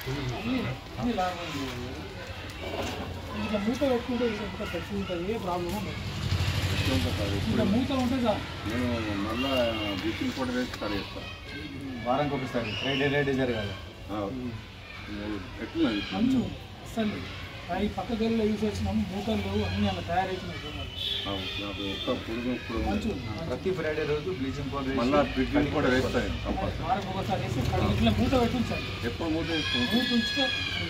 అన్ని లాభం ఇంకా మూత పెట్టుకుంటే ఇంకా ఖర్చు ఉంటుంది, ఏ ప్రాబ్లం ఉండదు. ఇంకా మూత ఉంటుంది సార్. నేను మళ్ళీ బ్లీచింగ్ పౌడర్ వేసి కట్ చేస్తాను వారానికి ఒకసారి ఫ్రైడే జరగాలి. ఎట్లున్నది మంచి అసలు అవి పక్క గదిలో యూజ్ చేసినాము, మూతలు లేవు, అన్నీ అలా తయారైతున్నాయి. ప్రతి ఫ్రైడే రోజు బ్లీచింగ్ పౌడర్ మళ్ళీ బ్లీచింగ్ పౌడర్ వేస్తాను కంపల్సరీ. వారం ఒకసారి వేసి ఇట్లా మూత పెట్టుంచాలి. ఎప్పుడు మూత మూత ఉంచితే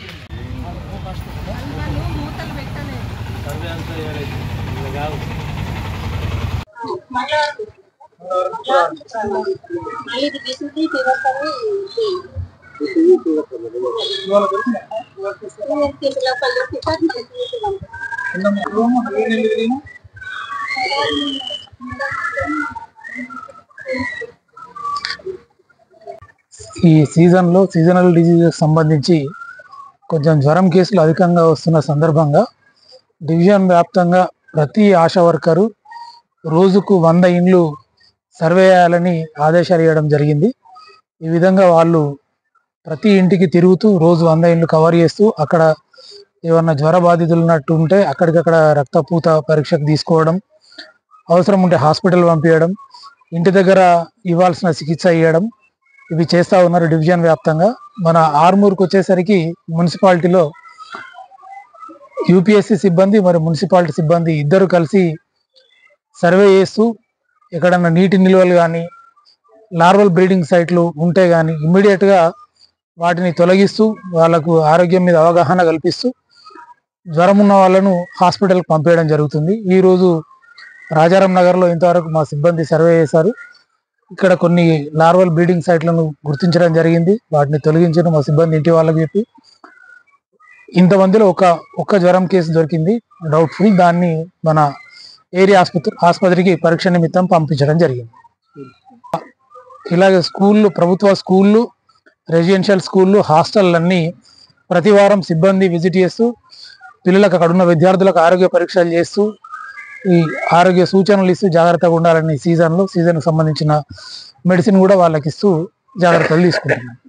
మూతలు పెట్టలేదు. సర్వే అంతా ఇలా కాదు. ఈ సీజన్లో సీజనల్ డిజీజెస్ సంబంధించి కొంచెం జ్వరం కేసులు అధికంగా వస్తున్న సందర్భంగా డివిజన్ వ్యాప్తంగా ప్రతి ఆశా వర్కరు రోజుకు 100 ఇండ్లు సర్వే చేయాలని ఆదేశాలు ఇవ్వడం జరిగింది. ఈ విధంగా వాళ్ళు ప్రతి ఇంటికి తిరుగుతూ రోజు 100 ఇండ్లు కవర్ చేస్తూ అక్కడ ఏమన్నా జ్వర బాధితులు ఉన్నట్టు ఉంటే అక్కడికక్కడ రక్తపూత పరీక్షకు తీసుకోవడం, అవసరం ఉంటే హాస్పిటల్ పంపించడం, ఇంటి దగ్గర ఇవ్వాల్సిన చికిత్స ఇవ్వడం, ఇవి చేస్తూ ఉన్నారు డివిజన్ వ్యాప్తంగా. మన ఆర్మూర్కి వచ్చేసరికి మున్సిపాలిటీలో యూపీఎస్సీ సిబ్బంది మరి మున్సిపాలిటీ సిబ్బంది ఇద్దరు కలిసి సర్వే చేస్తూ ఎక్కడన్నా నీటి నిల్వలు కానీ లార్వల్ బ్రీడింగ్ సైట్లు ఉంటే కానీ ఇమ్మీడియట్గా వాటిని తొలగిస్తూ వాళ్ళకు ఆరోగ్యం మీద అవగాహన కల్పిస్తూ జ్వరం ఉన్న వాళ్ళను హాస్పిటల్కి పంపించడం జరుగుతుంది. ఈరోజు రాజారాం నగర్లో ఇంతవరకు మా సిబ్బంది సర్వే చేశారు. ఇక్కడ కొన్ని లార్వల్ బ్రీడింగ్ సైట్లను గుర్తించడం జరిగింది. వాటిని తొలగించిన మా సిబ్బంది ఇంటి వాళ్ళకి చెప్పి ఇంతమందిలో ఒక్క జ్వరం కేసు దొరికింది డౌట్ఫుల్. దాన్ని మన ఏరియా ఆసుపత్రికి పరీక్ష నిమిత్తం పంపించడం జరిగింది. ఇలాగే స్కూళ్ళు, ప్రభుత్వ స్కూళ్ళు, రెసిడెన్షియల్ స్కూళ్ళు, హాస్టళ్ళన్నీ ప్రతి వారం సిబ్బంది విజిట్ చేస్తూ పిల్లలకు అక్కడ ఉన్న విద్యార్థులకు ఆరోగ్య పరీక్షలు చేస్తూ ఈ ఆరోగ్య సూచనలు ఇస్తూ జాగ్రత్తగా ఉండాలని సీజన్కి సంబంధించిన మెడిసిన్ కూడా వాళ్ళకి ఇస్తూ జాగ్రత్తలు తీసుకుంటున్నాం.